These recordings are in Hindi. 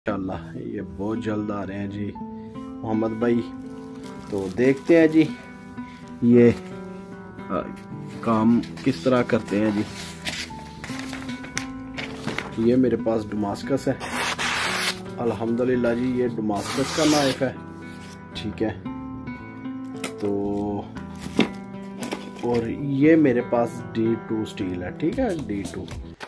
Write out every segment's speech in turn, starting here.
इंशाल्लाह ये बहुत जल्द आ रहे हैं जी मोहम्मद भाई। तो देखते हैं जी ये काम किस तरह करते हैं जी। ये मेरे पास डमास्कस है अल्हम्दुलिल्लाह जी, ये डमास्कस का नाइफ है, ठीक है। तो और ये मेरे पास D2 स्टील है, ठीक है, D2।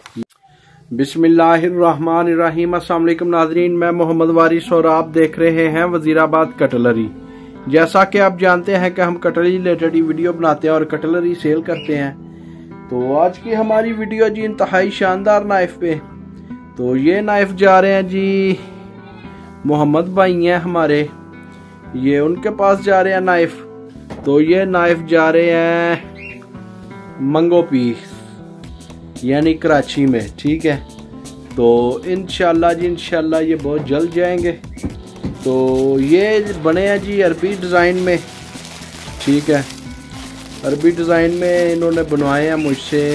बिस्मिल्लाहिर्रहमानिर्रहीम। अस्सलाम वालेकुम नाजरीन, मैं मोहम्मद वारिस और आप देख रहे हैं वजीराबाद कटलरी। जैसा कि आप जानते हैं कि हम कटलरी रिलेटेड वीडियो बनाते हैं और कटलरी सेल करते हैं। तो आज की हमारी वीडियो जी इंतहाई शानदार नाइफ पे। तो ये नाइफ जा रहे हैं जी मोहम्मद भाई हैं हमारे, ये उनके पास जा रहे हैं नाइफ। तो ये नाइफ जा रहे हैं मंगो पीस यानी कराची में, ठीक है। तो इंशाल्लाह जी इंशाल्लाह ये बहुत जल्द जाएंगे। तो ये बने हैं जी अरबी डिज़ाइन में, ठीक है। अरबी डिज़ाइन में इन्होंने बनवाए हैं मुझसे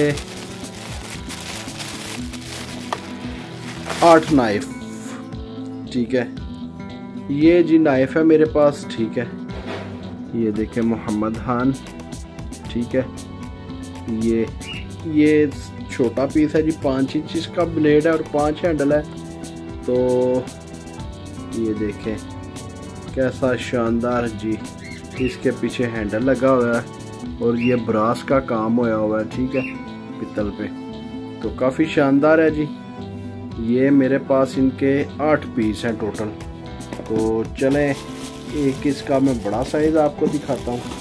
8 नाइफ, ठीक है। ये जी नाइफ है मेरे पास, ठीक है। ये देखें मोहम्मद खान, ठीक है। ये छोटा पीस है जी, 5 इंच इसका ब्लेड है और 5 हैंडल है। तो ये देखें कैसा शानदार जी, इसके पीछे हैंडल लगा हुआ है और ये ब्रास का काम होया हुआ है, ठीक है, पित्तल पे। तो काफ़ी शानदार है जी। ये मेरे पास इनके 8 पीस हैं टोटल। तो चलें एक इसका मैं बड़ा साइज आपको दिखाता हूँ।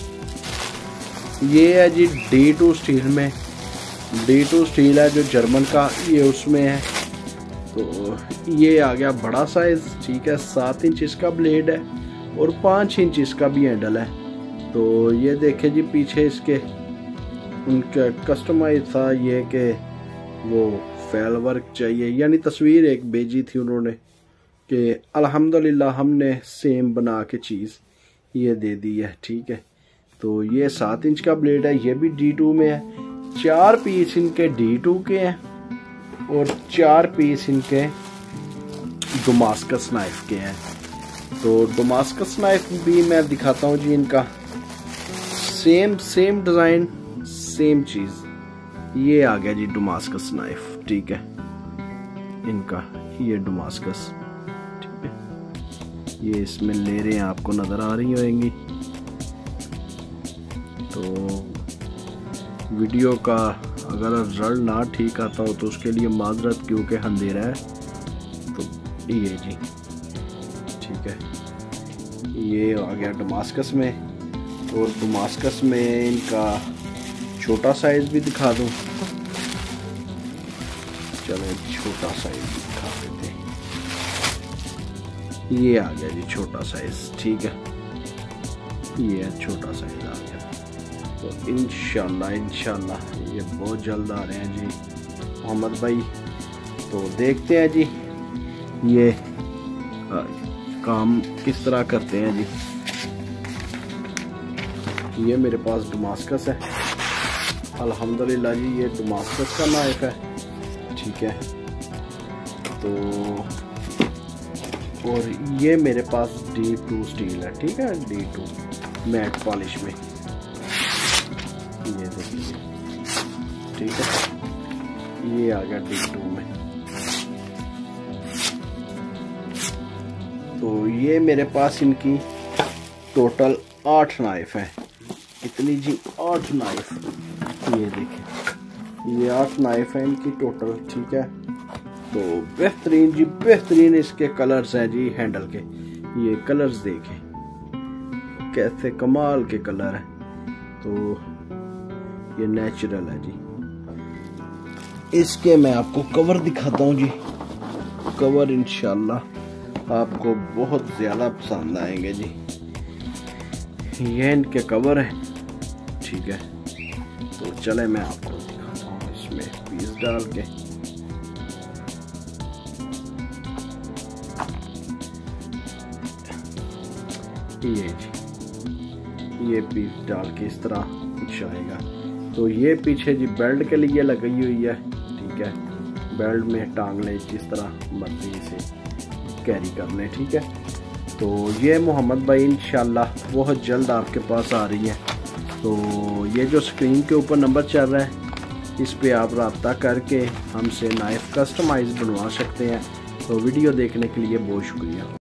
ये है जी D2 स्टील में, D2 स्टील है जो जर्मन का, ये उसमें है। तो ये आ गया बड़ा साइज, ठीक है। 7 इंच इसका ब्लेड है और 5 इंच इसका भी हैंडल है। तो ये देखे जी पीछे इसके उनका कस्टमाइज था ये कि वो फैल वर्क चाहिए, यानी तस्वीर एक भेजी थी उन्होंने कि अल्हम्दुलिल्लाह हमने सेम बना के चीज़ ये दे दी है, ठीक है। तो ये 7 इंच का ब्लेड है, ये भी D2 में है। 4 पीस इनके D2 के हैं और 4 पीस इनके डमास्कस नाइफ के हैं। तो डमास्कस नाइफ भी मैं दिखाता हूँ जी इनका। सेम डिज़ाइन सेम चीज़। ये आ गया जी डमास्कस नाइफ, ठीक है। इनका ये डमास्कस, ठीक है। ये इसमें लेरें आपको नज़र आ रही होंगी। तो वीडियो का अगर रिजल्ट ना ठीक आता हो तो उसके लिए माजरत, क्योंकि अंधेरा है। तो ये जी, ठीक है। ये आ गया डमास्कस में, और डमास्कस में इनका छोटा साइज भी दिखा दूं। चलो छोटा साइज दिखा देते हैं। ये आ गया जी छोटा साइज, ठीक है। ये छोटा साइज आ गया। तो इंशाल्लाह ये बहुत जल्द आ रहे हैं जी मोहम्मद भाई। तो देखते हैं जी ये काम किस तरह करते हैं जी। ये मेरे पास डमास्कस है अल्हम्दुलिल्लाह जी, ये डमास्कस का नाइफ है, ठीक है। तो और ये मेरे पास D2 स्टील है, ठीक है, D2 मैट पॉलिश में, ये देखिए, ठीक है। ये आ गया D2 में। तो ये मेरे पास इनकी टोटल 8 नाइफ है। इतनी जी 8 नाइफ, ये देखिए, ये 8 नाइफ है इनकी टोटल, ठीक है। तो बेहतरीन जी बेहतरीन इसके कलर्स हैं जी हैंडल के। ये कलर्स देखें कैसे कमाल के कलर है। तो ये नेचुरल है जी। इसके मैं आपको कवर दिखाता हूँ जी। कवर इंशाल्लाह आपको बहुत ज़्यादा पसंद आएंगे जी। ये इनके कवर है, ठीक है। तो चले मैं आपको दिखाता हूँ इसमें पीस डाल के। ये जी ये पीस डाल के इस तरह कुछ आएगा। तो ये पीछे जी बेल्ट के लिए लगी हुई है, ठीक है। बेल्ट में टांग ले जिस तरह मर्जी से। कैरी कर लें, ठीक है। तो ये मोहम्मद भाई इंशाल्लाह बहुत जल्द आपके पास आ रही है। तो ये जो स्क्रीन के ऊपर नंबर चल रहा है, इस पे आप रब्ता करके हमसे नाइफ कस्टमाइज बनवा सकते हैं। तो वीडियो देखने के लिए बहुत शुक्रिया।